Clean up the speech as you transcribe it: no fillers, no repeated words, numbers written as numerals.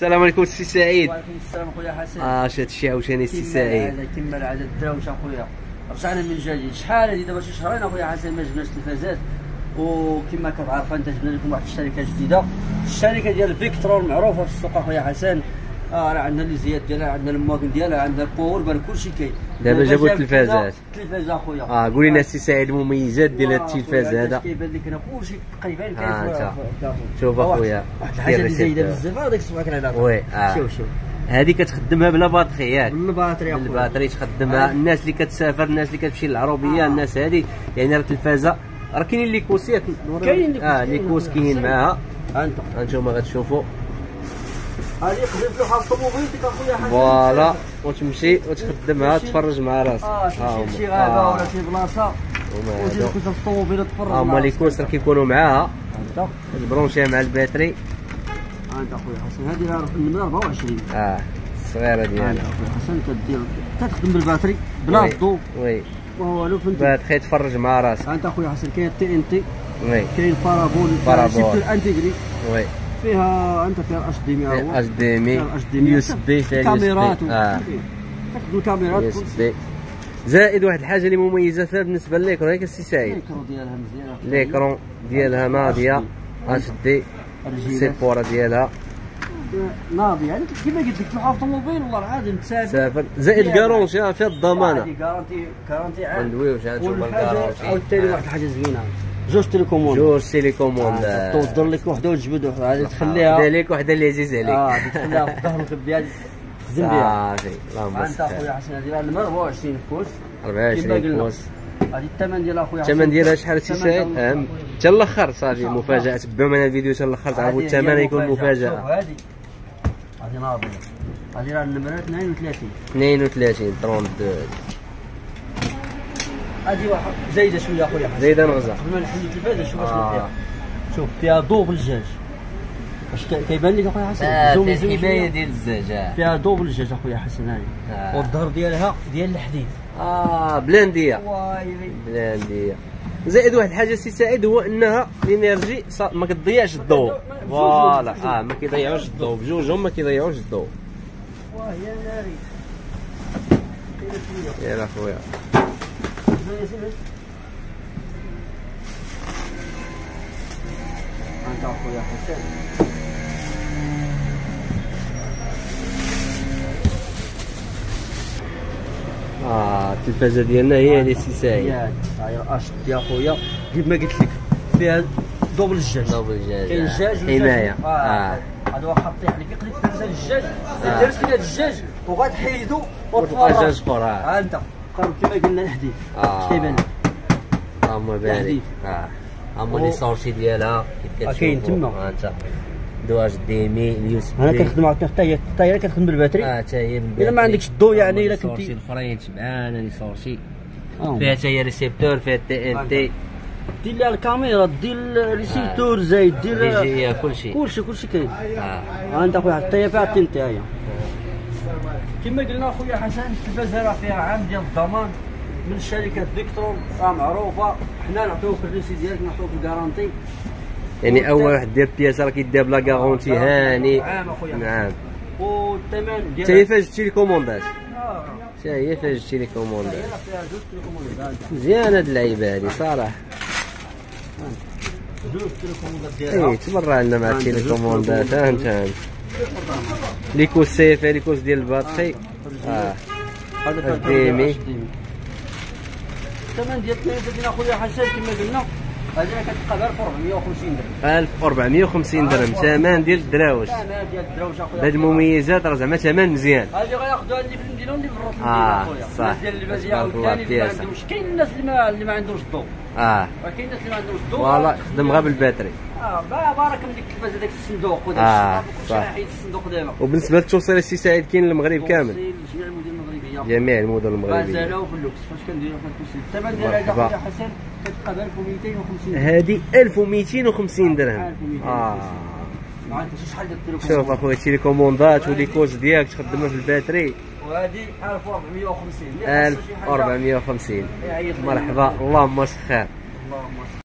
السلام عليكم السي سعيد. وعليكم السلام خويا حسن. اش هادشي عاوتاني السي سعيد؟ كما العاده الدراوش اخويا رجعنا من جديد. شحال هادي دابا شي شهرين اخويا حسن ما جبناش التلفازات، وكما كتعرف انت جبنا لكم واحد الشركه جديده، الشركه ديال فيكترون معروفه في السوق اخويا حسن. راه عندنا اللي زياد ديالها، عندنا المواكن ديالها، عندنا الباور بان كلشي كاين. دابا جابوا التلفازات. التلفازه اخويا قول لنا السي سعيد المميزات ديال هاد التلفاز هذا. كيبان لك هنا كلشي تقريبا كاين. شوف اخويا واحد الحاجه اللي زايده بزاف هذاك الصباح كنعرف. وي شوف هذه كتخدمها بلا باتري ياك؟ بالباتري اخويا، بالباتري تخدمها. الناس اللي كتسافر، الناس اللي كتمشي للعروبيه، الناس هذه يعني راه التلفازه راه كاينين لي كوسيات. كاين لي كوس كاين معاها. انتم غتشوفوا هذه قدرت له حاط الطوموبيل ديك اخويا حسن. فوالا وتمشي وتخدمها تفرج مع راسك. تمشي شي غابه ولا شي بلاصه ودير كوسه في الطوموبيل وتفرج مع راسك. هما لي كوس راه كيكونوا معاها تبرونشيها مع الباتري. انت اخويا حسن هذه راه النمره 24 الصغيره ديالها. انت اخويا حسن كدير تخدم بالباتري بلا الضو. وي والو فهمتي. باتري تفرج مع راسك. انت اخويا حسن كاين تي ان تي، وي كاين بارابول انتيغري. وي فيها انت فيها اش دي ام، اش دي ام، يو اس بي، فيها كاميرات تخدم الكاميرات يو اس بي. زائد واحد الحاجه اللي مميزه فيها بالنسبه لليكرون ياك السي سعيد. الليكرون ديالها مزيانه، الليكرون ديالها ناضيه اش دي، السيبوره ديالها ناضيه يعني كيما قلت لك تلوحها في الطوموبيل والله العظيم تسافر. زائد الكارونتي فيها الضمانه. كارونتي عام. ندويوش نشوفوا الكارونتي. عاوتاني واحد الحاجه زوينه، جوج تيليكوموند. توصل لك وحده وتجبد وحده، هذه تخليها دير لك وحده اللي عزيز عليك. تخليها في الظهر وتبيها تخدم بها. صافي اللهم انت اخويا حسن هذه راه 24 كوس. 24 كوس. هذه الثمن ديالها اخويا حسن. الثمن ديالها شحال السي سعيد؟ حتى الاخر صافي مفاجاه. تبعوا معنا الفيديو حتى الاخر تعرفوا الثمن يكون مفاجاه. هذه ناضيه، هذه راه النمره 32 32. هذه واحد زايده شويه اخويا حسن، زايده نغزه قبل ما نحل التلفازه. شوف اشنو فيها، شوف فيها ضوء بالجاج. واش كيبان لك اخويا حسن؟ فيها الحمايه ديال الزجاج، فيها ضوء بالجاج اخويا حسن. هاي والظهر ديالها ديال الحديد. بلانديه. بلانديه. زائد واحد الحاجه السي سعيد هو انها الانرجي ما كتضيعش الضوء. فوالا ما كيضيعوش الضوء، بجوجهم ما كيضيعوش الضوء. واه يا ناري يلا خويا انت اخويا حسن. التلفازه ديالنا هي هذه السي سعيد. هاي اش يا خويا كيما قلت لك فيها دوبل الجاج. كاين الجاج حمايه. هذا واخا طيح لك يقدر تنسى الجاج، دير سكينه الجاج وغتحيدو وتفرج فور. انت قرب كيما قلنا الحديد. كيبان لك هما باري. هما لي سورتي ديالها كيف كتشوفوا. كاين تما انت دواج ديمي اليو اس بي. انا كنخدم حتى هي كتخدم بالباتري. حتى هي بالباتري. الا ما عندكش الضو يعني الا كنتي الفرين تبعانه لي سورتي. فيها حتى هي ريسيبتور، فيها تي ان تي. دير لها الكاميرا، دير الريسيبتور زايد، دير كلشي كاين. انت اخويا حتى هي فيها التنتي. هي كما قلنا اخويا حسن التلفازه راه فيها عام ديال الضمان من شركه فيكترون، راه معروفه. حنا نعطيوك الريسي ديالك، نعطيوك الكارونتي. يعني اول واحد دير بياسه راه كيدير بلا كارونتي هاني. عام اخويا. نعم. والثمن ديالها حتى هي فاش جبتي لي كوموندات. حتى هي فاش جبتي لي كوموندات. فيها جوج تيليكوموندات. مزيانه هاد اللعيبه هادي صراحه. جوج تيليكوموندات ديالها. تبرع لنا مع التيليكوموندات. انت لي كوس سيفي، لي كوس ديال الباتري. هذا ديمي. الثمن ديال التلفازه اخويا حسن كما قلنا هذه كتبقى غير 450 درهم. 1450 درهم ثمن ديال الدراوش. ثمن ديال الدراوش اخويا. بهاد المميزات راه زعما ثمن مزيان. هذه غياخذوها اللي في المدينه واللي في الروح اخويا. صح. الناس ديال الباديه عاوتاني اللي ما عندهمش، كاين الناس اللي ما عندهمش الضوء. كاين الناس اللي ما عندهمش الضوء. فوالا خدم غير بالباتري. بارك من ديك التلفازه داك الصندوق وداك الشيء. صح. حيد الصندوق دابا. وبالنسبه للتوصيل السي سعيد كاين المغرب كامل. جميع المدن المغربيه. جميع المدن المغربيه. مازالوا في اللوكس فاش كنديروا في التوصيل. الثمن ديال هذا اخويا حسن كتبقى ب 1250. هذه 1250 درهم. ما انت شحال ديال التليكوموندات. شوف اخويا التيليكوموندات ولي كوز ديالك تخدمها في الباتري. وهذه 1450. 1450. مرحبا اللهم سخير. اللهم